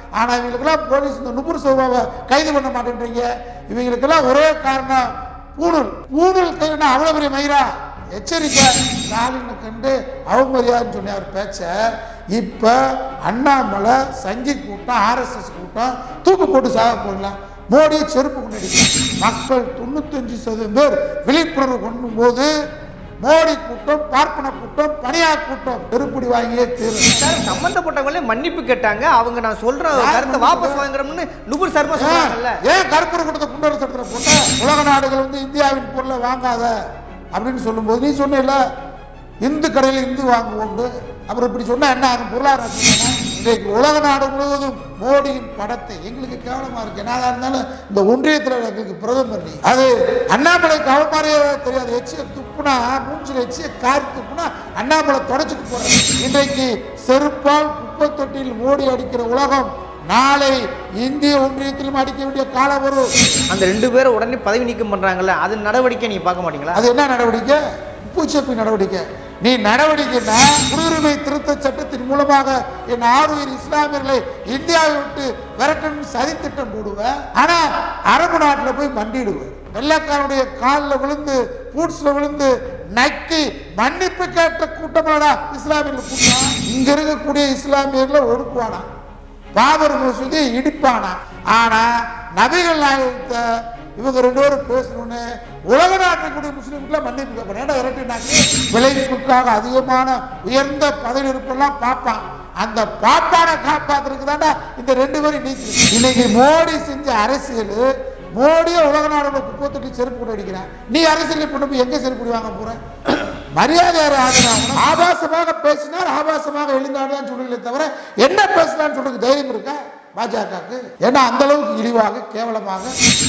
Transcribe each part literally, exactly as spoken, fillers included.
ஆனால் இவங்களுக்கெல்லாம் போலீஸ் இந்த நுபுர் சோபாவை கைது பண்ண மாட்டேன்றீங்க. இவங்களுக்கெல்லாம் ஒரே காரணம் பூணூல். பூணூல் கைதுனா அவ்வளோ பெரிய மயிரா எச்சரிக்கை. ஸ்டாலினை கண்டு அவமரியாதுன்னு சொன்ன அவர் பேச்ச இப்போ அண்ணாமலை சங்கி கூட்டம் ஆர்எஸ்எஸ் கூட்டம் தூக்கு போட்டு சாக போடலாம். மோடியை செருப்பு கொண்டு அடிக்கலாம். மக்கள் தொண்ணூத்தஞ்சு சதவீதம் பேர் விழிப்புணர்வு கொண்டும் போது மோடி கூட்டம், பார்ப்பன கூட்டம், பணியார் கூட்டம் செருப்படி வாங்கியே தீரும். சம்பந்தப்பட்டவங்களே மன்னிப்பு கேட்டாங்க. அவங்க நான் சொல்ற கருத்தை வாபஸ் வாங்குறோம்னு நுபுர் சர்மா சொன்னாங்கல்ல. ஏன் கருப்பூர் கூட்டத்தை குண்டரசு சட்டத்துல போட்ட உலக நாடுகள் வந்து இந்தியாவின் பொருளை வாங்காத அப்படின்னு சொல்லும்போது நீ சொன்ன இந்து கடையில் இந்து வாங்குவோண்டு அப்புறம் இப்படி சொன்னா என்ன ஆகும்? பொருளாதார இன்றைக்கு உலக நாடு முழுவதும் மோடியின் படத்தை எங்களுக்கு கேவலமா இருக்கு. என்னதான் இருந்தாலும் இந்த ஒன்றியத்தில் எங்களுக்கு பிரதமர் நீ அது அண்ணாமலை கவமாரியே தெரியாது. எச்சிய துப்புனா மூஞ்சில் எச்சிய காரி துப்புனா அண்ணாமலை தொடச்சிட்டு போறாரு. இன்றைக்கு செருப்பால் குப்பை தொட்டியில் மோடி அடிக்கிற உலகம் நாளை இந்திய ஒன்றியத்திலும் அடிக்க வேண்டிய காலம் வரும். அந்த ரெண்டு பேரும் உடனே பதவி நீக்கம் பண்றாங்கல்ல, அது நடவடிக்கை நீங்க பார்க்க மாட்டீங்களா? அது என்ன நடவடிக்கை? பூச்சப்பி நடவடிக்கை. நீ நடவடிக்கைன்னா குடியுரிமை திருத்த சட்டத்தின் மூலமாக என் ஆறுயிர் இஸ்லாமியர்களை இந்தியாவை விட்டு விரட்டணும் சதி திட்டம் போடுவேன். ஆனா அரபு நாட்டில் போய் மண்டிடுவேன். வெள்ளக்காரனுடைய காலில் விழுந்து பூட்ஸ்ல விழுந்து நக்கி மன்னிப்பு கேட்ட கூட்டமாடா இஸ்லாமியர்கள் கூட்டம். இங்க இருக்கக்கூடிய இஸ்லாமியர்களை ஒடுக்குவானா, பாபர் மசூதியை இடிப்பானா. ஆனா நபிகள் நாயகத்தை இவங்க ரெண்டு பேரும் பேசணும்னு உலக நாட்டுக்குரிய முஸ்லீம்களை மன்னிப்பு கேட்பாங்க. இரட்டினாங்க விளைவிப்புக்காக அதிகமான உயர்ந்த பதவி இருப்பெல்லாம் பார்ப்பான். அந்த பாப்பானை காப்பாத்துறதுக்கு தாண்டா இந்த ரெண்டு பேரும் நீக்கி. இன்னைக்கு மோடி செஞ்ச அரசியல், மோடியை உலக நாடோட குப்பத்தொட்டி செருப்பு கூட அடிக்கிறான். நீ அரசியல் கொண்டு எங்க செருப்பு வாங்க போற? மரியாதை ஆகணும். ஆபாசமாக பேசினார், ஆபாசமாக எழுந்தாடுதான் சொல்லுங்களே தவிர என்ன பேசினான்னு சொல்றதுக்கு தைரியம் இருக்கா பாஜகவுக்கு? ஏன்னா அந்த அளவுக்கு இழிவாக கேவலமாக.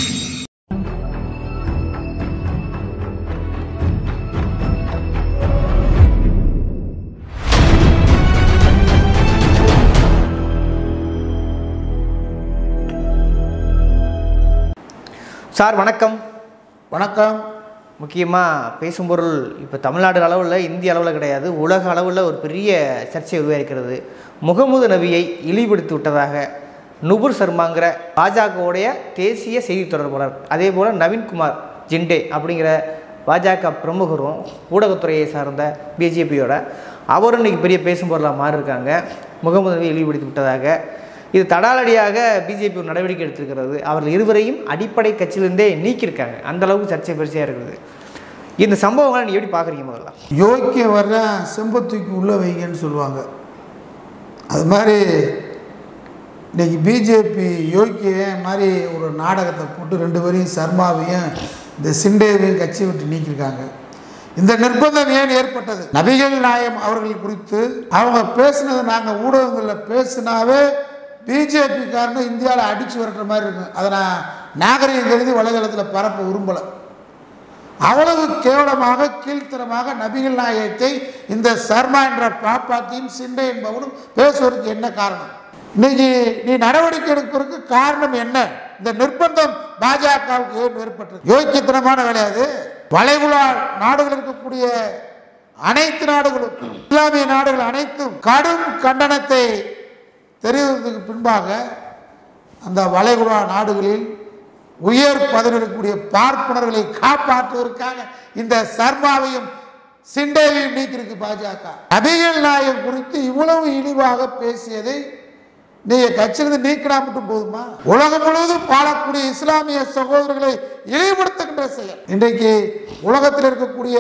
சார் வணக்கம். வணக்கம். முக்கியமாக பேசும் பொருள் இப்போ தமிழ்நாடு அளவில் இந்திய அளவில் கிடையாது, உலக அளவில் ஒரு பெரிய சர்ச்சை உருவாயிருக்கிறது. முகமது நபியை இழிவுபடுத்தி விட்டதாக நுபுர் சர்மாங்கிற பாஜகவுடைய தேசிய செய்தி தொடர்பாளர், அதே போல் நவீன்குமார் ஜிண்டே அப்படிங்கிற பாஜக பிரமுகரும் ஊடகத்துறையை சார்ந்த பிஜேபியோட அவரும் இன்றைக்கி பெரிய பேசும் பொருளாக மாறியிருக்காங்க. முகமது நபியை இழிவுபடுத்தி விட்டதாக இது தடாலடியாக பிஜேபி ஒரு நடவடிக்கை எடுத்திருக்கிறது. அவர்கள் இருவரையும் அடிப்படை கட்சியிலிருந்தே நீக்கியிருக்காங்க. அந்த அளவுக்கு சர்ச்சை பெருசாக இருக்குது. இந்த சம்பவங்களை நீ எப்படி பார்க்குறீங்க? முதல்ல யோக்கிய வர்ற செம்பத்தூக்கி உள்ள வைங்கன்னு சொல்லுவாங்க. அது மாதிரி இன்னைக்கு பிஜேபி யோக்கிய மாதிரி ஒரு நாடகத்தை போட்டு ரெண்டு பேரையும் சர்மாவையும் இந்த சிண்டேவையும் கட்சி விட்டு நீக்கியிருக்காங்க. இந்த நிர்பந்தம் ஏன் ஏற்பட்டது? நபிகள் நாயம் அவர்கள் குறித்து அவங்க பேசினது நாங்கள் ஊடகங்களில் பேசினாவே பிஜேபி காரனை இந்தியாவில் அடித்து வரட்டுற மாதிரி இருக்கும். அதை நான் நாகரிகம் கருதி வலைதளத்தில் பரப்ப விரும்பலை. அவ்வளவு கேவலமாக கீழ்த்தரமாக நபிகள் நாயகத்தை இந்த சர்மா என்ற பாப்பாத்தியும் சிண்டே என்பவனும் பேசுவதற்கு என்ன காரணம்? இன்னைக்கு நீ நடவடிக்கை எடுப்பதற்கு காரணம் என்ன? இந்த நிர்பந்தம் பாஜகவுக்கு ஏன் ஏற்பட்டது? யோக்கியத்தனமான வேலையாது. வளைகுடா நாடுகள் இருக்கக்கூடிய அனைத்து நாடுகளும், இஸ்லாமிய நாடுகள் அனைத்தும் கடும் கண்டனத்தை தெரிவித்ததுக்கு பின்பாக அந்த வளைகுடா நாடுகளில் உயர் பதவி இருக்கக்கூடிய பார்ப்பனர்களை காப்பாற்றுவதற்காக இந்த சர்மாவையும் சிண்டேவையும் நீக்கிருக்கு பாஜக. நபிகள் நாயகம் குறித்து இவ்வளவு இழிவாக பேசியதை நீங்க கட்சியிலிருந்து நீக்கினா மட்டும் போதுமா? உலகம் முழுவதும் வாழக்கூடிய இஸ்லாமிய சகோதரர்களை இழிவுபடுத்துகின்ற செயல். இன்றைக்கு உலகத்தில் இருக்கக்கூடிய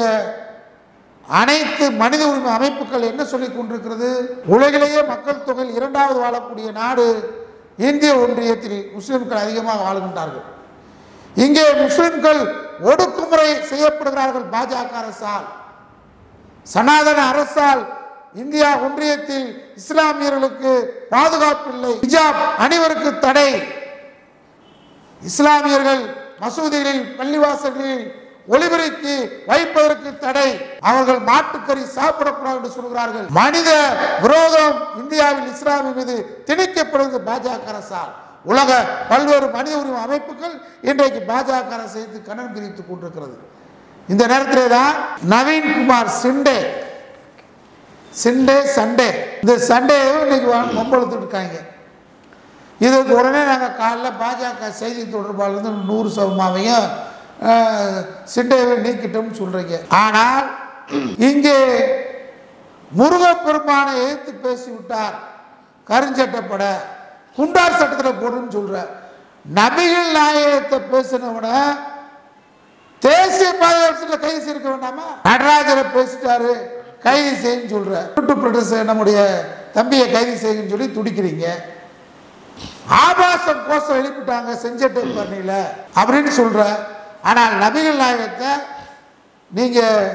அனைத்து மனித உரிமை அமைப்புகள் என்ன சொல்லிக் கொண்டிருக்கிறது? உலகிலேயே மக்கள் தொகையில் இரண்டாவது வாழக்கூடிய நாடு இந்திய ஒன்றியத்தில் முஸ்லிம்கள் அதிகமாக வாழுகின்றார்கள். இங்கே முஸ்லிம்கள் ஒடுக்குமுறை செய்யப்படுகிறார்கள் பாஜக அரசால், சனாதன அரசால். இந்தியா ஒன்றியத்தில் இஸ்லாமியர்களுக்கு பாதுகாப்பு இல்லை, ஹிஜாப் அணிவருக்கு தடை, இஸ்லாமியர்கள் மசூதிகளில் பள்ளிவாசல்களில் ஒளிபெருக்கி வைப்பதற்கு தடை, அவர்கள் மாட்டுக்கறி சாப்பிடக்கூடாது என்று சொல்கிறார்கள். மனித விரோதம் இந்தியாவில் இஸ்லாமிய மீது திணிக்கப்படுவது பாஜக அரசால். உலக பல்வேறு மனித உரிமை அமைப்புகள் இன்றைக்கு பாஜக அரசை கண்டனம் தெரிவித்துக் கொண்டிருக்கிறது. இந்த நேரத்திலே தான் நவீன்குமார் சிண்டே சிண்டே சண்டே இந்த சண்டேவும் இன்னைக்கு மம்பளத்துட்டு இருக்காங்க. இதுக்கு உடனே நாங்கள் காலைல பாஜக செய்தி தொடர்பாளர் நூறு சதமாவையும் சிண்டையை நீக்கிட்டோம்னு சொல்கிறீங்க. ஆனால் இங்கே முருகப்பெருமானை எதிர்த்து பேசிவிட்டார், கருஞ்சட்டப்பட குண்டார் சட்டத்தில் போடுன்னு சொல்ற. நபிகள் நாயகத்தை பேசினவன தேசிய பாதுகாப்பு கைது செய்ய வேண்டாமா? நடராஜரை பேசிட்டாரு கைது செய்யன்னு சொல்ற. பிரதேச நம்முடைய தம்பியை கைது செய்யுன்னு சொல்லி துடிக்கிறீங்க. ஆபாசம் கோஷம் எழுப்பிட்டாங்க செஞ்சட்டை பண்ணில அப்படின்னு சொல்ற. ஆனால் நபிகள் நாயகத்தை நீங்க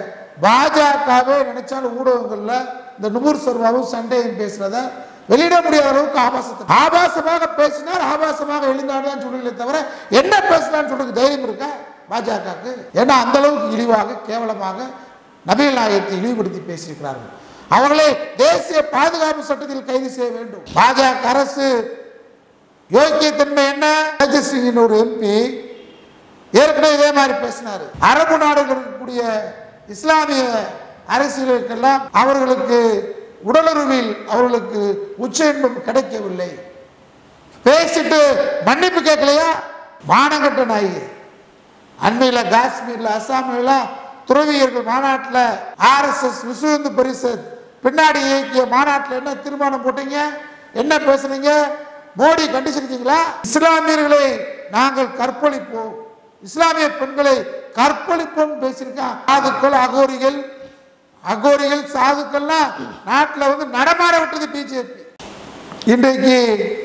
பாஜகவே நினைச்சாலும் ஊடகங்கள்ல இந்த நுபுர் சர்மாவும் சண்டையும் பேசுறத வெளியிட முடியாத அளவுக்கு ஆபாசத்தை ஆபாசமாக பேசினார், ஆபாசமாக எழுந்தாடுதான் சொல்லுங்களே தவிர என்ன பேசினான்னு சொல்றதுக்கு தைரியம் இருக்கா பாஜகவுக்கு? ஏன்னா அந்த அளவுக்கு இழிவாக கேவலமாக நபிகள் நாயகத்தை இழிவுபடுத்தி பேசியிருக்கிறார்கள். அவர்களை தேசிய பாதுகாப்பு சட்டத்தில் கைது செய்ய வேண்டும். பாஜக அரசு யோக்கியத்தன்மை என்ன? ராஜசிங்கின் ஒரு எம்பி ஏற்கனவே இதே மாதிரி பேசினார். அரபு நாடுகள் இருக்கக்கூடிய இஸ்லாமிய அரசியலுக்கெல்லாம் அவர்களுக்கு உடலுறவில் அவர்களுக்கு உச்ச இன்பம் கிடைக்கவில்லை. பேசிட்டு மன்னிப்பு கேட்கலையா? மானங்கட்ட நாய். அண்மையில் காஷ்மீர்ல அசாமில் துறவியர்கள் மாநாட்டில் R S S Vishva Hindu Parishad பின்னாடி இயக்கிய மாநாட்டில் என்ன தீர்மானம் போட்டீங்க? என்ன பேசுறீங்க? மோடி கண்டிச்சிருக்கீங்களா? இஸ்லாமியர்களை நாங்கள் கற்பழிப்போம், இஸ்லாமிய பெண்களை கற்பழிப்போம் பேசியிருக்கான். சாதுக்கள் அகோரிகள் அகோரிகள் சாதுக்கள்லாம் நாட்டில் வந்து நடமாட விட்டது பிஜேபி. இன்றைக்கு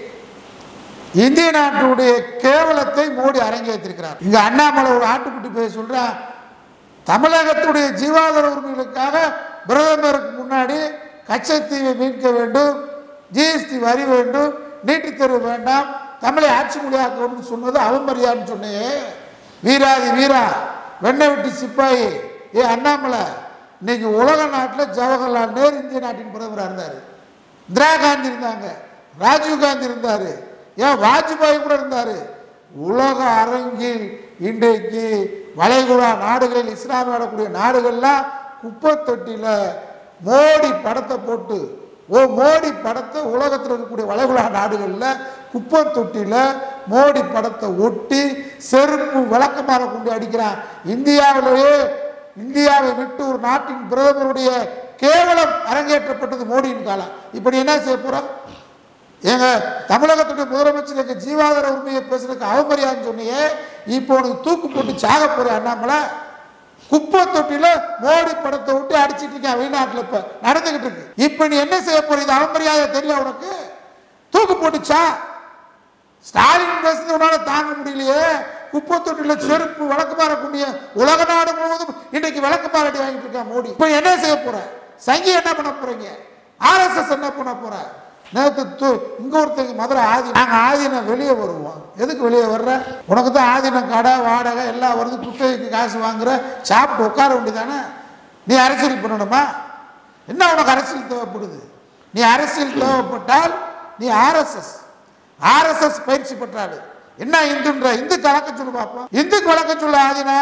இந்திய நாட்டுடைய கேவலத்தை மோடி அரங்கேற்றிருக்கிறார். இங்க அண்ணாமலை ஒரு ஆட்டுக்குட்டி போய் சொல்ற, தமிழகத்துடைய ஜீவாதார உரிமைகளுக்காக பிரதமருக்கு முன்னாடி கச்சத்தீவை மீட்க வேண்டும், ஜிஎஸ்டி வரி வேண்டும், நீட்டுத் தேர்வு வேண்டாம், தமிழை ஆட்சி மொழியாக்க வேண்டும் சொன்னது அவமரியான்னு சொன்னே. வீராதி வீரா வெண்ணை வெட்டி சிப்பாயி ஏ அண்ணாமலை, இன்னைக்கு உலக நாட்டில் ஜவஹர்லால் நேரு இந்திய நாட்டின் பிரதமராக இருந்தார், இந்திரா காந்தி இருந்தாங்க, ராஜீவ் காந்தி இருந்தார், ஏன் வாஜ்பாய் கூட இருந்தார். உலக அரங்கில் இன்றைக்கு வளைகுடா நாடுகளில் இஸ்லாமிய ஆடக்கூடிய நாடுகள்லாம் குப்பை தொட்டியில் மோடி படத்தை போட்டு, ஓ மோடி படத்தை உலகத்தில் இருக்கக்கூடிய வளைகுடா நாடுகளில் குப்பை தொட்டியில் மோடி படத்தை ஒட்டி செருப்பு விளக்கமாக கொண்டு அடிக்கிறான். இந்தியாவிலேயே இந்தியாவை விட்டு ஒரு நாட்டின் பிரதமருடைய கேவலம் அரங்கேற்றப்பட்டது மோடியின் காலம். இப்படி என்ன செய்ய போறோம்? எங்க தமிழகத்துடைய முதலமைச்சர் எங்க ஜீவாதார உரிமையை பேசுறதுக்கு அவமரியாதைன்னு சொன்னியே, இப்போ உனக்கு தூக்கு போட்டு சாக போற அண்ணாமலை. குப்பை தொட்டில மோடி படத்தை விட்டு அடிச்சிட்டு இருக்கேன் வெளிநாட்டில் இப்ப நடந்துகிட்டு இருக்கு. இப்ப நீ என்ன செய்ய போற? இது அவமரியாதை தெரியல உனக்கு? தூக்கு போட்டுச்சா? ஸ்டாலின் பேசுறது உன்னால தாங்க முடியலையே. குப்பை தொட்டில செருப்பு விளக்குமாற கூடிய உலக நாடு முழுவதும் இன்னைக்கு விளக்குமாறடி வாங்கிட்டு இருக்கா மோடி. இப்ப என்ன செய்ய போற? சங்கி என்ன பண்ண போறீங்க? ஆர் எஸ் எஸ் என்ன பண்ண போற? நேற்று இங்க ஒருத்தங்க மதுரை ஆதி, நாங்க ஆதீனம் வெளியே வருவோம். எதுக்கு வெளியே வர்ற? உனக்கு தான் ஆதீனம் கடை வாடகை எல்லாம் வருது, குட்டைக்கு காசு வாங்குற, சாப்பிட்டு உட்கார வேண்டியதானே. நீ அரசியல் பண்ணணுமா? என்ன உனக்கு அரசியல் தேவைப்படுது? நீ அரசியல் தேவைப்பட்டால் நீ ஆர்எஸ்எஸ் ஆர்எஸ்எஸ் பயிற்சி பெற்றாடு. என்ன இந்துன்ற இந்து கலக்க சொல்லு பார்ப்போம். இந்து கலக்க சொல்ல ஆதினா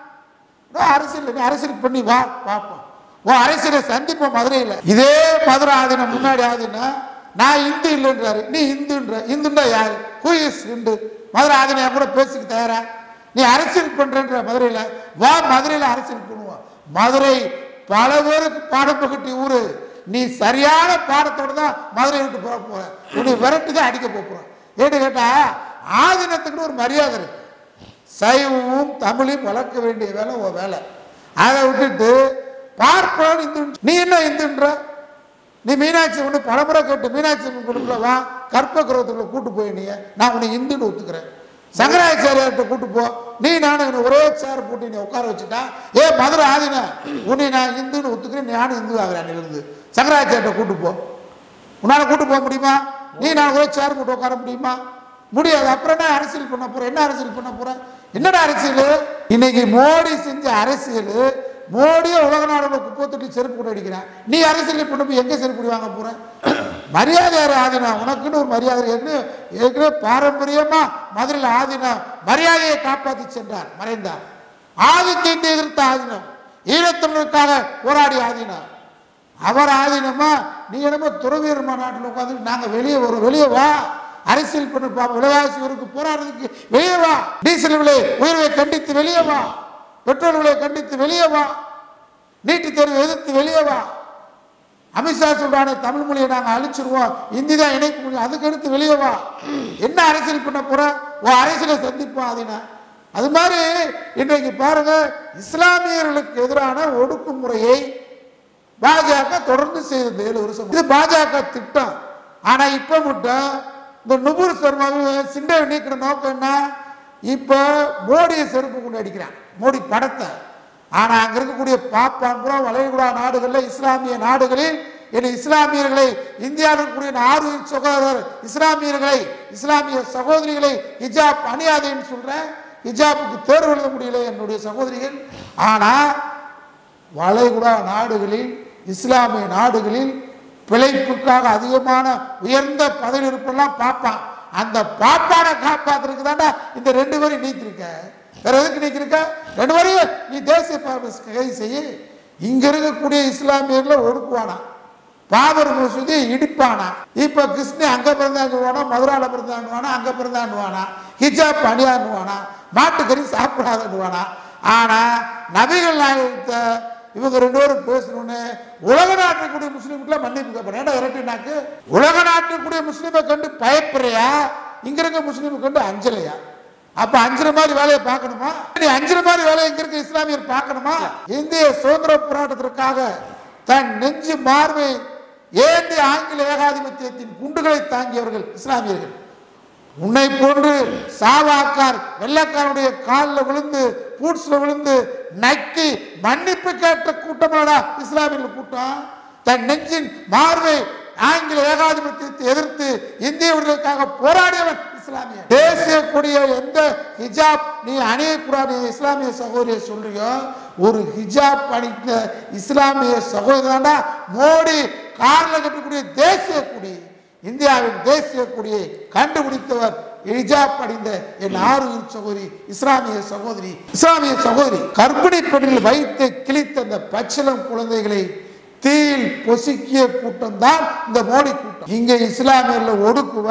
அரசியல் நீ அரசியல் பண்ணி வா பார்ப்போம். உன் அரசியலை சந்திப்போம் மதுரையில். இதே மதுரை ஆதினம் முன்னாடி ஆதினா நான் இந்து இல்லைன்றாரு, நீ இந்துன்ற. இந்துண்டா யாரு? Who is Hindu? மதுரை ஆதினா கூட பேசிக்க தயாரா? நீ அரசியல் பண்றன்ற மதுரையில் வா, மதுரையில் அரசியல் பண்ணுவோம். மதுரை பல பேருக்கு பாடம் புகட்டி ஊரு. நீ சரியான பாடத்தோடு தான் மதுரை விட்டு போக போற. உன்னை விரட்டி தான் அடிக்க போற. ஏன்னு கேட்டா ஆதீனத்துக்கு ஒரு மரியாதை இருக்கு. சைவமும் தமிழையும் வளர்க்க வேண்டிய வேலை உன் வேலை. அதை விட்டுட்டு பார்ப்போம் இந்து. நீ என்ன இந்துன்ற? நீ மீனாட்சி ஒன்று பலமுறை கேட்டு மீனாட்சி கொடுக்கல வா, கற்ப கிரகத்துக்குள்ள கூட்டு போய் நீ நான் உன்னை இந்துன்னு ஒத்துக்கிறேன். சங்கராச்சாரியார்கிட்ட கூட்டு போ. நீ நானும் ஒரே சேர் போட்டு நீ உட்கார வச்சுட்டா ஏ மதுரை ஆதின உன்னை நான் இந்துன்னு ஒத்துக்கிறேன், நானும் இந்து ஆகிறேன். இருந்து சங்கராச்சாரிட்ட கூட்டு போ. உன்னால கூட்டு போக முடியுமா? நீ நான் ஒரே சேர் போட்டு உட்கார முடியுமா? முடியாது. அப்புறம் என்ன அரசியல் பண்ண போற? என்ன அரசியல் பண்ண போற? என்னடா அரசியல்? இன்னைக்கு மோடி செஞ்ச அரசியல், மோடியே உலக நாடுகளை குப்பை தொட்டி செருப்பு கூட அடிக்கிறான். நீ அரசியல் பண்ண எங்க செருப்பு வாங்க போற? மரியாதை ஆதினா உனக்குன்னு ஒரு மரியாதை. ஏற்கனவே பாரம்பரியமா மதுரையில் ஆதினா மரியாதையை காப்பாற்றி சென்றார், மறைந்தார். ஆதிக்கத்தை எதிர்த்த ஆதினம், ஈழத்தமிழுக்காக போராடி ஆதினா அவர் ஆதீனமா? நீ என்னமோ துறவியர் மாநாட்டில் உட்காந்து நாங்கள் வெளியே வரோம், வெளியே வா, அரசியல் பண்ண பாப்போம். விலைவாசி உயர்வுக்கு போராடுறதுக்கு வெளியே வா. டீசல் விலை உயர்வை கண்டித்து வெளியே வா. பெட்ரோல் விலை கண்டித்து வெளியே வா. நீட்டு தேர்வு எதிர்த்து வெளியே வா. அமித்ஷா சொல்றானே தமிழ் மொழியை நாங்கள் அழிச்சிருவோம், இந்தி தான் இணைக்க முடியும், அதுக்கு எடுத்து வெளியே வா. என்ன அரசியல் பண்ண போற? உன் அரசியலை சந்திப்போம். அதுனா அது மாதிரி இன்றைக்கு பாருங்க, இஸ்லாமியர்களுக்கு எதிரான ஒடுக்குமுறையை பாஜக தொடர்ந்து செய்தது ஏழு வருஷம். இது பாஜக திட்டம். ஆனா இப்ப மட்டும் இந்த நுபுர் சர்மாவை சிண்டை நீக்கிற நோக்கம் என்ன? இப்ப மோடியை செருப்பு கொண்டு அடிக்கிறான், மோடி படத்தை. ஆனா அங்க இருக்கக்கூடிய பாப்பான் புறா வளைகுடா நாடுகளில், இஸ்லாமிய நாடுகளில் என் இஸ்லாமியர்களை, இந்தியாவில் இருக்கக்கூடிய ஆறு சகோதரர் இஸ்லாமியர்களை, இஸ்லாமிய சகோதரிகளை ஹிஜாப் அணியாதேன்னு சொல்றேன். ஹிஜாப்புக்கு தேர்வு எழுத முடியல என்னுடைய சகோதரிகள். ஆனா வளைகுடா நாடுகளில், இஸ்லாமிய நாடுகளில் பிழைப்புக்காக அதிகமான உயர்ந்த பதவி இருப்பெல்லாம் பார்ப்பான். அந்த பாப்பானை காப்பாத்துறதுக்கு தாண்டா இந்த ரெண்டு பேரும் நீக்கிருக்க. வேற எதுக்கு நீக்கிருக்க? ரெண்டு பேரையும் நீ தேசிய கைது செய்ய. இங்க இருக்கக்கூடிய இஸ்லாமியர்களை ஒடுக்குவானா, பாபர் மசூதி இடிப்பானா. இப்ப கிருஷ்ணி அங்க பிறந்தாண்டுவானா, மதுரால பிறந்தாண்டுவானா, அங்க பிறந்தாண்டுவானா, ஹிஜாப் அணியாண்டுவானா, மாட்டுக்கறி சாப்பிடாதுவானா. ஆனா நபிகள் நாயகத்தை இவங்க ரெண்டு பேரும் பேசணும்னு உலக நாட்டுக்கூடிய முஸ்லீம்களை மன்னிப்பு கேட்பேன். ஏன்னா இரட்டினாக்கு உலக நாட்டுக்கூடிய முஸ்லீமை கண்டு பயப்படுறியா, இங்க இருக்க முஸ்லீமை கண்டு அஞ்சலையா? அப்ப அஞ்சரை மாதிரி வேலையை பார்க்கணுமா? நீ அஞ்சரை மாதிரி வேலையை இங்க இருக்க இஸ்லாமியர் பார்க்கணுமா? இந்திய சுதந்திர போராட்டத்திற்காக தன் நெஞ்சு மார்பை ஏந்தி ஆங்கில ஏகாதிபத்தியத்தின் குண்டுகளை தாங்கியவர்கள் இஸ்லாமியர்கள். உன்னை போன்று சாவாக்கார் வெள்ளக்காரனுடைய காலில் விழுந்து, பூட்ஸ்ல விழுந்து நக்கி மன்னிப்பு கேட்ட கூட்டமாடா இஸ்லாமியர்கள் கூட்டம். தன் நெஞ்சின் மார்பை ஆங்கில ஏகாதிபத்தியத்தை எதிர்த்து இந்திய விடுதலைக்காக போராடியவன் இஸ்லாமிய. தேசிய கொடிய எந்த ஹிஜாப் நீ அணியக்கூடாது இஸ்லாமிய சகோதரியை சொல்றியோ, ஒரு ஹிஜாப் அணிந்த இஸ்லாமிய சகோதரா மோடி கார்ல கட்டக்கூடிய தேசிய கொடி, இந்தியாவின் தேசிய கொடியை கண்டுபிடித்தவர் ஹிஜாப் அணிந்த என் ஆறு சகோதரி இஸ்லாமிய சகோதரி. இஸ்லாமிய சகோதரி கர்ப்பிணி பெண்ணில் வைத்து கிழித்த அந்த பச்சிளம் குழந்தைகளை தீயில் பொசுக்கிய கூட்டம் தான் இந்த மோடி கூட்டம். இங்க இஸ்லாமியர்ல ஒடுக்குவ,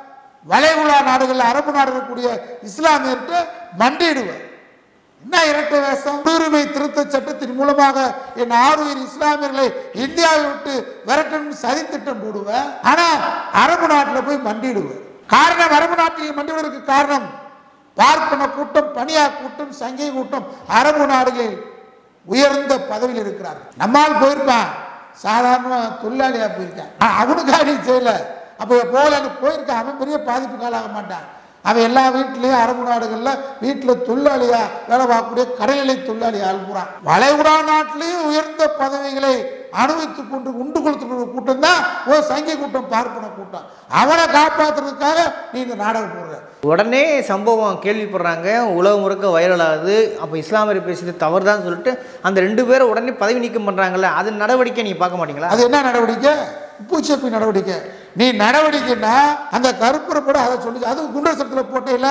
வளைகுடா நாடுகள் அரபு நாடுகள் கூடிய இஸ்லாமியர்கிட்ட மண்டிடுவர். என்ன இரட்டை வேஷம்? குடியுரிமை திருத்த சட்டத்தின் மூலமாக என் ஆறு இஸ்லாமியர்களை இந்தியாவை விட்டு விரட்டணும் சதி திட்டம் போடுவேன். ஆனா அரபு நாட்டில் போய் மண்டிடுவேன். காரணம், அரபு நாட்டில் மண்டிடுவதற்கு காரணம் பார்ப்பன கூட்டம், பனியா கூட்டம், சங்கை கூட்டம் அரபு நாடுகளில் உயர்ந்த பதவியில் இருக்கிறார்கள். நம்மால் போயிருப்பான், சாதாரண தொழிலாளியா போயிருக்கான், அவனுக்காக நீ செய்யல. அப்போ போல போயிருக்கான், அவன் பெரிய பாதிப்புக்கு ஆளாக மாட்டான். அவன் எல்லா வீட்லயும் அரபு நாடுகள்ல வீட்டுல தொழிலாளியா வேலை பார்க்கக்கூடிய கடைநிலை தொழிலாளியா அனுப்புறான். வளைகுடா நாட்டிலையும் உயர்ந்த பதவிகளை அனுபவித்துக் கொண்டு உண்டு கொளுத்துக்கிற கூட்டம் தான் ஓ சங்கி கூட்டம், பார்ப்பன கூட்டம். அவனை காப்பாற்றுறதுக்காக நீ இந்த நாடகம் போடுற. உடனே சம்பவம் கேள்விப்படுறாங்க, உலகம் முழுக்க வைரல் ஆகுது. அப்போ இஸ்லாமியர் பேசுறது தவறு தான் சொல்லிட்டு அந்த ரெண்டு பேரும் உடனே பதவி நீக்கம் பண்றாங்கல்ல, அது நடவடிக்கை நீங்க பார்க்க மாட்டீங்களா? அது என்ன நடவடிக்கை? பூச்சப்பி நடவடிக்கை. நீ நடவடிக்கைன்னா அந்த கருப்புரை போட அதை சொல்லி அது குண்டர் சட்டத்தில் போட்டேல.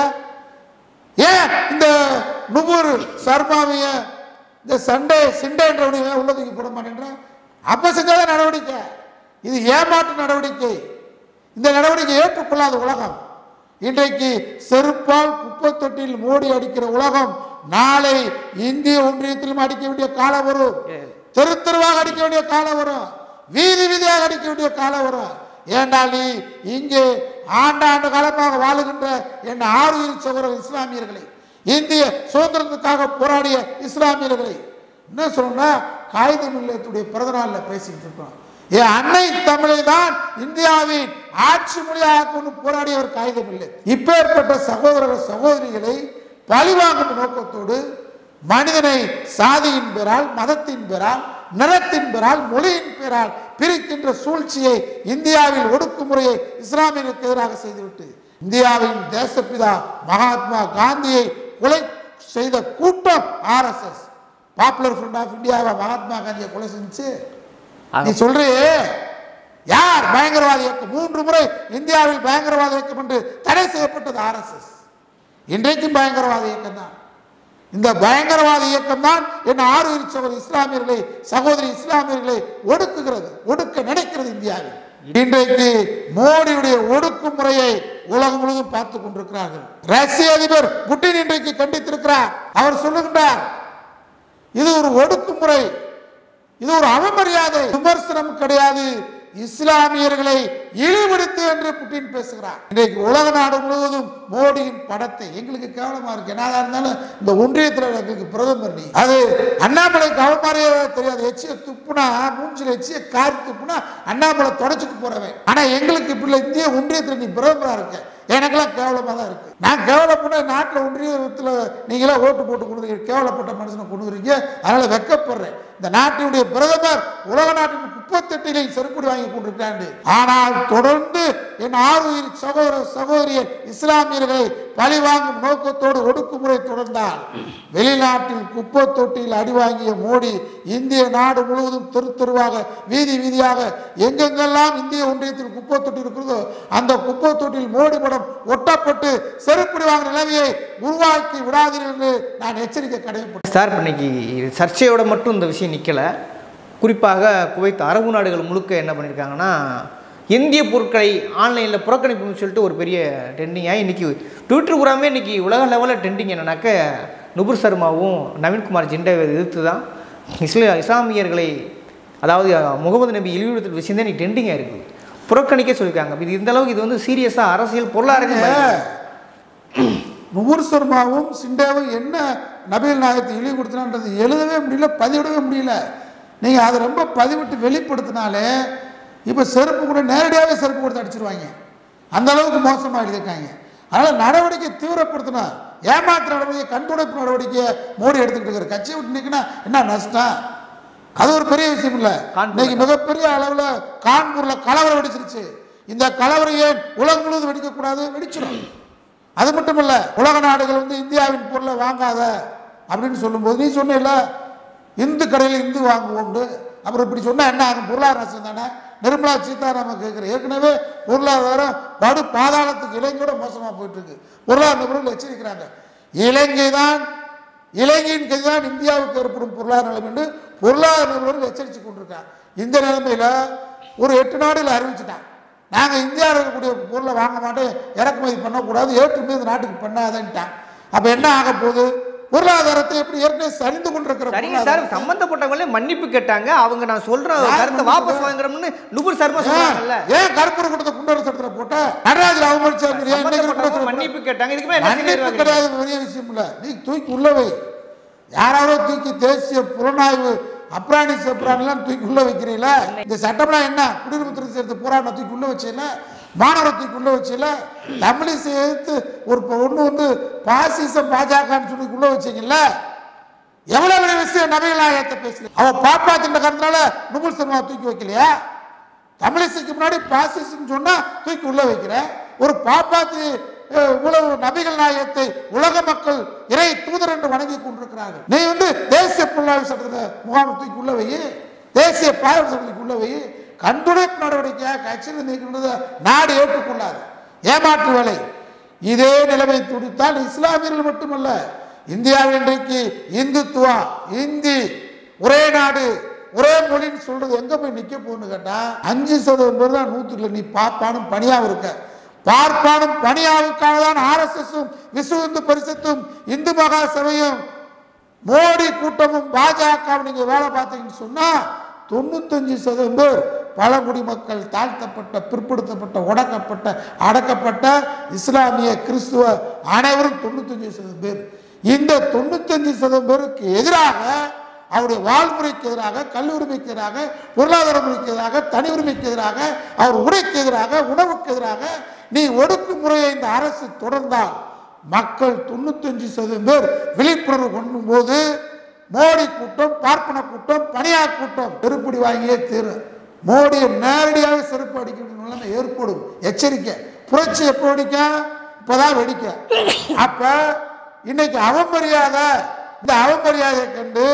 ஏன் இந்த நுபுர் சர்மாவைய இந்த சண்டே சிண்டேன்றவனைய உள்ளதுக்கு போட மாட்டேன்ற? அப்ப செஞ்சாதான் நடவடிக்கை. இது ஏமாற்று நடவடிக்கை. இந்த நடவடிக்கை ஏற்றுக்கொள்ளாத உலகம். இன்றைக்கு செருப்பால் குப்பத்தொட்டில் மோடி அடிக்கிற உலகம் நாளை இந்திய ஒன்றியத்திலும் அடிக்க வேண்டிய காலம் வரும். தெரு தெருவாக அடிக்க வேண்டிய காலம் வரும். வீதி வீதியாக அடிக்க வேண்டிய காலம் வரும். ஏண்டால் நீ இங்கே ஆண்டாண்டு காலமாக வாழுகின்ற என் ஆறு சகோதர இஸ்லாமியர்களை, இந்திய சுதந்திரத்துக்காக போராடிய இஸ்லாமியர்களை என்ன சொல்லணும்னா, காகித மில்லத்துடைய பிறந்த நாளில் பேசிட்டு இருக்கோம். என் அன்னை தமிழை தான் இந்தியாவின் ஆட்சி மொழியாக கொண்டு போராடியவர் காகித மில்லை. இப்பேற்பட்ட சகோதர சகோதரிகளை பழிவாங்கும் நோக்கத்தோடு மனிதனை சாதியின் பெயரால், மதத்தின் பெயரால், நிறத்தின் பெயரால், மொழியின் பெயரால் பிரிக்கின்ற சூழ்ச்சியை, இந்தியாவில் ஒடுக்குமுறையை இஸ்லாமியர்களுக்கு எதிராக செய்துவிட்டு இந்தியாவின் தேசப்பிதா மகாத்மா காந்தியை கொலை செய்த கூட்டம் R S S, popular front of இந்தியாவை மகாத்மா காந்தியை கொலை செஞ்சு நீ சொல்றியே யார்? பயங்கரவாத இயக்கம். மூன்று முறை இந்தியாவில் பயங்கரவாத இயக்கம் என்று தடை செய்யப்பட்டது ஆர் எஸ் எஸ். இன்றைக்கும் பயங்கரவாத இயக்கம் தான். இந்த பயங்கரவாத இயக்கம் தான் என் ஆறு சகோதரி இஸ்லாமியர்களை, சகோதரி இஸ்லாமியர்களை ஒடுக்குகிறது, ஒடுக்க நினைக்கிறது இந்தியாவில். இன்றைக்கு மோடியுடைய ஒடுக்குமுறையை உலகம் முழுவதும் பார்த்து கொண்டிருக்கிறார்கள். ரஷ்ய அதிபர் புட்டின் இன்றைக்கு கண்டித்திருக்கிறார். அவர் சொல்லுகின்றார், இது ஒரு ஒடுக்குமுறை, இது ஒரு அவமரியாதை, விமர்சனம் கிடையாது, இஸ்லாமியர்களை இழிவுபடுத்து என்று புட்டின் பேசுகிறார். இன்றைக்கு உலக நாடு முழுவதும் மோடியின் படத்தை, எங்களுக்கு கேவலமா இருக்கு, என்னதான் இருந்தாலும் இந்த ஒன்றியத்தில் எங்களுக்கு பிரதமர் நீ, அது அண்ணாமலைக்கு அவமரியாதை தெரியாது, எச்சிய துப்புனா மூஞ்சில எச்சிய காரி துப்புனா அண்ணாமலை தொடச்சிட்டு போறவன். ஆனா எங்களுக்கு இப்படி இந்திய ஒன்றியத்தில் நீ பிரதமரா இருக்க, எனக்கெல்லாம் கேவலமாக தான் இருக்கு. நான் கேவலப்பட்ட நாட்டில் ஒன்றியத்தில் நீங்களே ஓட்டு போட்டு கொண்டு கேவலப்பட்ட மனுஷனை கொண்டுறீங்க, அதனால வெக்கப்படுறேன். இந்த நாட்டினுடைய பிரதமர் உலக நாட்டின் முப்பத்தெட்டில் செருப்படி வாங்கி கொண்டிருக்காண்டு. ஆனால் தொடர்ந்து என் ஆறுயிர் சகோதர சகோதரியர் இஸ்லாமியர்களை பழி வாங்கும் நோக்கத்தோடு ஒடுக்குமுறை தொடர்ந்தால் வெளிநாட்டில் குப்பை தொட்டியில் அடி வாங்கிய மோடி இந்திய நாடு முழுவதும் தெரு தெருவாக வீதி வீதியாக எங்கெங்கெல்லாம் இந்திய ஒன்றியத்தில் குப்பை தொட்டி இருக்கிறதோ அந்த குப்பை தொட்டியில் மோடி படம் ஒட்டப்பட்டு செருப்படி வாங்கின நிலைமையை உருவாக்கி விடாதீர்கள் என்று நான் எச்சரிக்கை கடமைப்பட்டேன். சார், இன்னைக்கு சர்ச்சையோட மட்டும் இந்த விஷயம் நிற்கலை. குறிப்பாக குவைத் அரபு நாடுகள் முழுக்க என்ன பண்ணியிருக்காங்கன்னா, இந்திய பொருட்களை ஆன்லைனில் புறக்கணிப்புன்னு சொல்லிட்டு ஒரு பெரிய ட்ரெண்டிங்காக இன்றைக்கி ட்விட்டர் பூராமே இன்றைக்கி உலக லெவலில் ட்ரெண்டிங் என்னன்னாக்க நுபுர் சர்மாவும் நவீன்குமார் ஜிண்டாவை எதிர்த்து தான் இஸ்லா இஸ்லாமியர்களை அதாவது முகமது நபி இழிவுபடுத்துகிற விஷயம் தான் இன்றைக்கி ட்ரெண்டிங்காக இருக்குது. புறக்கணிக்க சொல்லியிருக்காங்க. இது இந்த அளவுக்கு இது வந்து சீரியஸாக அரசியல் பொருளாதார நுபுர் சர்மாவும் சிண்டாவும் என்ன நபிகள் நாயகத்தை இழிவுபடுத்தினான்றது எழுதவே முடியல, பதிவிடவே முடியல. நீங்கள் அதை ரொம்ப பதிவிட்டு வெளிப்படுத்தினாலே இப்போ செருப்பு கூட நேரடியாகவே செருப்பு கொடுத்து அடிச்சிருவாங்க, அந்த அளவுக்கு மோசமாக எழுதியிருக்காங்க. அதனால் நடவடிக்கை தீவிரப்படுத்தினா ஏமாற்ற நடவடிக்கை கண்துடைப்பு நடவடிக்கையை மோடி எடுத்துக்கிட்டு இருக்கிற கட்சியை விட்டு நிற்கினா என்ன நஷ்டம்? அது ஒரு பெரிய விஷயம் இல்லை. இன்னைக்கு மிகப்பெரிய அளவில் கான்பூரில் கலவரம் வெடிச்சிருச்சு. இந்த கலவரம் ஏன் உலகம் முழுவதும் வெடிக்கக்கூடாது? வெடிச்சிடும். அது மட்டும் இல்லை, உலக நாடுகள் வந்து இந்தியாவின் பொருளை வாங்காத அப்படின்னு சொல்லும்போது நீ சொன்ன இந்து கடையில் இந்து வாங்குவோம், அப்புறம் இப்படி சொன்னால் என்ன ஆகும்? பொருளாதார நஷ்டம் தானே. நிர்மலா சீதாராமன் கேட்குற ஏற்கனவே பொருளாதாரம் படு பாதாளத்துக்கு இலங்கையோட மோசமாக போயிட்டு இருக்கு. பொருளாதார நிபுணர்கள் எச்சரிக்கிறாங்க, இலங்கை தான் இலங்கையின் கை தான் இந்தியாவுக்கு ஏற்படும் பொருளாதார நிலைமை என்று பொருளாதார நிபுணர்கள் எச்சரித்து கொண்டிருக்காங்க. இந்த நிலைமையில் ஒரு எட்டு நாடுகள் அறிவிச்சுட்டாங்க, நாங்கள் இந்தியாவில் இருக்கக்கூடிய பொருளை வாங்க மாட்டோம், இறக்குமதி பண்ணக்கூடாது, ஏற்றுமதி இந்த நாட்டுக்கு பண்ணாதன்ட்டான். அப்போ என்ன ஆக போகுது? பொருளாதாரத்தை எப்படி ஏற்கனவே சரிந்து கொண்டிருக்கிற சம்பந்தப்பட்டவங்களே மன்னிப்பு கேட்டாங்க. அவங்க நான் சொல்ற கருத்தை வாபஸ் வாங்குறோம்னு நுபுர் சர்மா சொன்னாங்கல்ல. ஏன் கருப்பூர் கொடுத்த குண்டர் சட்டத்துல போட்ட நடராஜர் அவமதிச்சாங்க, மன்னிப்பு கேட்டாங்க. இதுக்கு மேல மன்னிப்பு கிடையாது, பெரிய விஷயம் இல்ல. நீ தூக்கி உள்ள வை, யாராவது தூக்கி தேசிய புலனாய்வு அப்ராணி செப்ரானிலாம் தூக்கி உள்ள வைக்கிறீங்களா? இந்த சட்டம்லாம் என்ன? குடியுரிமை திருத்த சேர்த்து போராட்டம் தூக்கி உள்ள வச்சீங்களா? மாணவர் தூக்கி உள்ள வச்சீங்களா? தமிழிசை எதிர்த்து ஒரு ஒன்று வந்து பாசிசம் பாஜகன்னு சொல்லி உள்ள வச்சீங்கல்ல? எவ்வளவு பெரிய விஷயம் நபிகள் நாயகத்தை பேசுறீங்க. அவ பாப்பா திண்ட காரணத்தினால நுபுர் சர்மா தூக்கி வைக்கலையா? தமிழிசைக்கு முன்னாடி பாசிசம் சொன்னா தூக்கி உள்ள வைக்கிற ஒரு பாப்பாத்து இவ்வளவு நபிகள் நாயகத்தை உலக மக்கள் இறை தூதர் என்று வணங்கி கொண்டிருக்கிறார்கள். நீ வந்து தேசிய புலனாய்வு சட்டத்தில் முகாம் தூக்கி உள்ள வை, தேசிய பாதுகாப்பு சட்டத்துக்கு உள்ள வை. கண்டுடைப்பு நடவடிக்கையாக கட்சியில் நீக்கின்றது நாடு ஏற்றுக்கொள்ளாது, ஏமாற்று வேலை. இதே நிலைமை துடித்தால் இஸ்லாமியர்கள் மட்டுமல்ல, இந்தியாவில் இன்றைக்கு இந்துத்துவா இந்தி ஒரே நாடு ஒரே மொழின்னு சொல்றது எங்க போய் நிக்க போன்னு கேட்டா அஞ்சு சதவீதம் பேர் தான் நூற்றுல நீ பாப்பானும் பணியாவும் இருக்க. பார்ப்பானும் பணியாவுக்காக தான் ஆர் எஸ் எஸும் விஸ்வ இந்து பரிஷத்தும் இந்து மகா சபையும் மோடி கூட்டமும் பாஜக நீங்க வேலை பார்த்தீங்கன்னு சொன்னா தொண்ணூத்தஞ்சு சதவீதம் பேர் பழங்குடி மக்கள், தாழ்த்தப்பட்ட பிற்படுத்தப்பட்ட ஒடக்கப்பட்ட அடக்கப்பட்ட இஸ்லாமிய கிறிஸ்துவ அனைவரும் தொண்ணூத்தஞ்சு சதவீதம் பேர். இந்த தொண்ணூத்தஞ்சு சதவீதம் பேருக்கு எதிராக, அவருடைய வாழ்முறைக்கு எதிராக, கல்லுரிமைக்கு எதிராக, பொருளாதார முறைக்கு எதிராக, தனி உரிமைக்கு எதிராக, அவர் உடைக்கு எதிராக, உணவுக்கு எதிராக நீ ஒடுக்குமுறையை இந்த அரசு தொடர்ந்தால் மக்கள் தொண்ணூத்தஞ்சு சதவீதம் பேர் விழிப்புணர்வு கொண்டும் போது மோடி கூட்டம், பார்ப்பன கூட்டம், பணியார் கூட்டம் செருப்படி வாங்கியே தீரும். மோடியை நேரடியாக செருப்பு அடிக்கணும் நிலைமை ஏற்படும். எச்சரிக்கை. புரட்சி எப்போ வெடிக்க? இப்பதான் வெடிக்க. அப்ப இன்னைக்கு அவமரியாதை, இந்த அவமரியாதையை கண்டு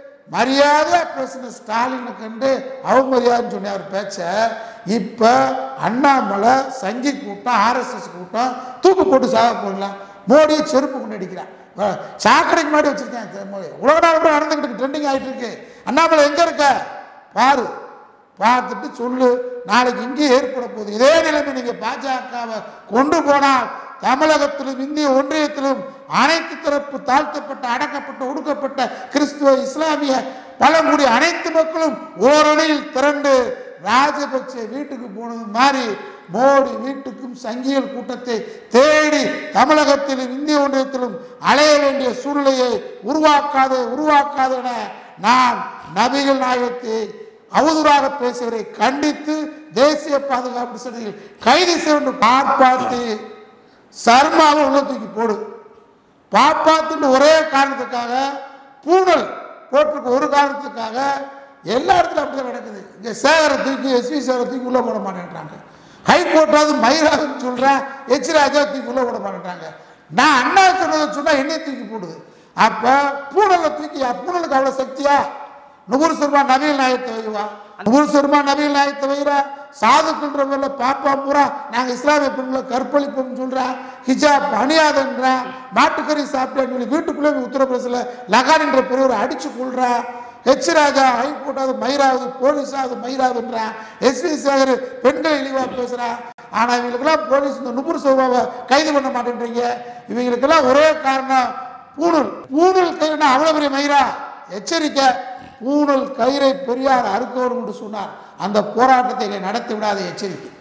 மரியாதை பேசின ஸ்டாலினை கண்டு அவமரியாதைன்னு சொன்ன அவர் பேச்ச இப்ப அண்ணாமலை சங்கி கூட்டம், ஆர் எஸ் எஸ் கூட்டம் தூக்கு போட்டு சாக போடலாம். மோடியை செருப்பு கொண்டு அடிக்கிறான். சாக்கடைக்கு முன்னாடி வச்சிருக்கேன். உலக நாடு கூட நடந்துகிட்டு ட்ரெண்டிங் ஆகிட்டு இருக்கு. அண்ணாமலை எங்க இருக்க பாரு, பார்த்துட்டு சொல்லு, நாளைக்கு இங்கே ஏற்பட போகுது. இதே நிலைமை நீங்கள் பாஜகவை கொண்டு போனால் தமிழகத்திலும் இந்திய ஒன்றியத்திலும் அனைத்து தரப்பு தாழ்த்தப்பட்ட, அடக்கப்பட்ட, ஒடுக்கப்பட்ட கிறிஸ்துவ, இஸ்லாமிய, பழங்குடி அனைத்து மக்களும் ஓரணியில் திரண்டு ராஜபக்ச வீட்டுக்கு போனது மாதிரி மோடி வீட்டுக்கும் சங்கியல் கூட்டத்தை தேடி தமிழகத்திலும் இந்திய ஒன்றியத்திலும் அலைய வேண்டிய சூழ்நிலையை உருவாக்காத உருவாக்காத என நான் நபிகள் நாயகத்தை அவதூறாக பேசுவதை கண்டித்து தேசிய பாதுகாப்பு சட்டத்தில் கைது செய்ய பார்ப்பாத்து சர்மாவை உள்ள தூக்கி போடு. பாப்பாத்துன்னு ஒரே காரணத்துக்காக, பூனல் போட்டிருக்க ஒரு காரணத்துக்காக எல்லா இடத்துல அப்படிதான் நடக்குது. இங்கே சேகரை தூக்கி, எஸ்வி சேகரை தூக்கி உள்ள போட மாட்டேன்றாங்க. ஹைகோர்ட்டாவது மயிராதுன்னு சொல்கிறேன், எச் ராஜா தூக்கி உள்ள போட மாட்டேன்றாங்க. நான் அண்ணா சொன்னதை சொன்னால் என்னை தூக்கி போடுது. அப்போ பூனலை தூக்கி, பூனலுக்கு அவ்வளோ சக்தியா? நுபுர் சர்மா நபிகள் நாயகத்தை வைவா, நுபுர் சர்மா நபிகள் நாயகத்தை வைரா, சாதுக்குன்றவங்கள பாப்பா பூரா நாங்கள் இஸ்லாமிய பெண்களை கற்பழிப்போம்னு சொல்கிறேன், ஹிஜாப் அணியாதன்றேன், மாட்டுக்கறி சாப்பிட்டேன்னு சொல்லி வீட்டுக்குள்ளே உத்தரப்பிரதேசில் லகான் என்ற பெரியவரை அடித்து கொள்கிறேன். ஹெச் ராஜா ஹைகோர்ட்டாவது மயிராவது, போலீஸாவது மயிராதுன்றான், எஸ்வி சேகர் பெண்களை இழிவாக பேசுகிறான். ஆனால் இவங்களுக்கெல்லாம் போலீஸ் இந்த நுபுர் சர்மாவை கைது பண்ண மாட்டேன்றீங்க. இவங்களுக்கெல்லாம் ஒரே காரணம் பூணூல். பூணூல் கயிறுனா அவ்வளோ பெரிய மயிரா? எச்சரிக்கை, பூணூல் கயிறை பெரியார் அறுக்கவர் என்று சொன்னார். அந்த போராட்டத்தை நடத்தி விடாத எச்சரிக்கை.